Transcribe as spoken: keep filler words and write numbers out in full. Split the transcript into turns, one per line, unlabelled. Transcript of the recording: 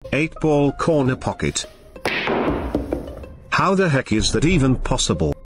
eight ball corner pocket. How the heck is that even possible?